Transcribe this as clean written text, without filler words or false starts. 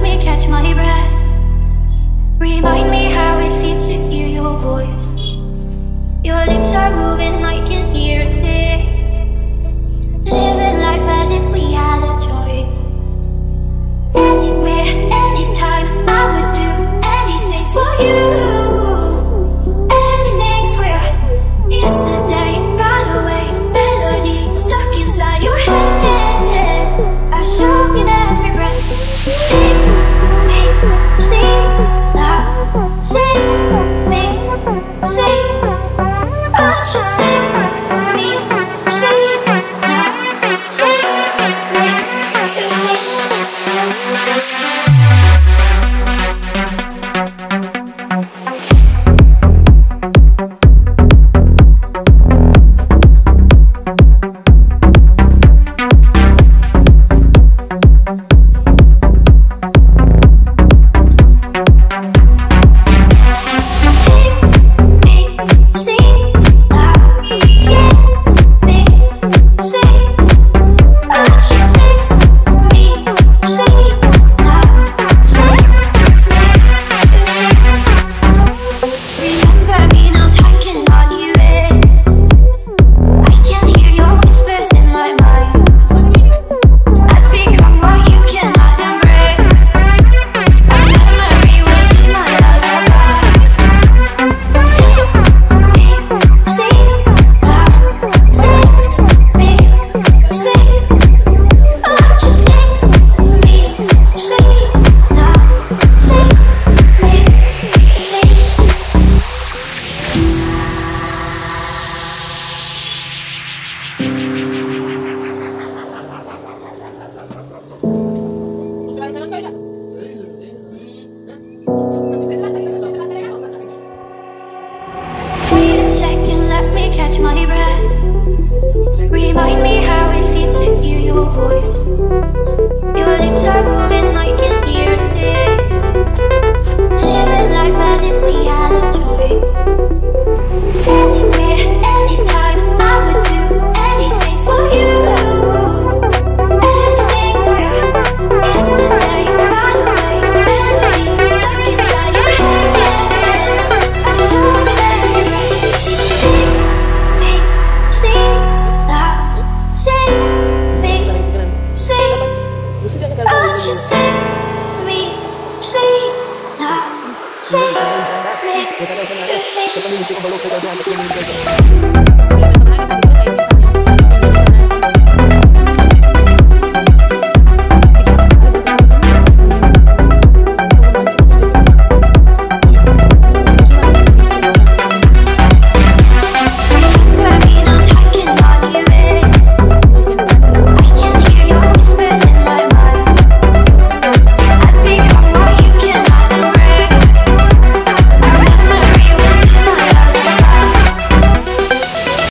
me catch my breath. Remind me how it feels to hear your voice. Your lips are moving, I can hear a thing. Living life as if we had a choice. Anywhere, anytime, I would do anything for you. Anything for you. Yesterday got away, melody stuck inside your head. I show in every breath. Sing me, sleep now. Sing me, sleep. Won't you sing me, sleep now. Sing me, sleep. Wait a second, let me catch my breath. Remind me how it feels to hear your voice. Your lips are moving, I can hear a thing. Living life as if we had a choice. Anywhere, anytime, I would do anything for you. Anything for you. Yesterday got away, melody stuck inside your head. I'm so sing me, sleep now. Sing me, sleep. Won't you sing me, sleep now? Sing me, sleep.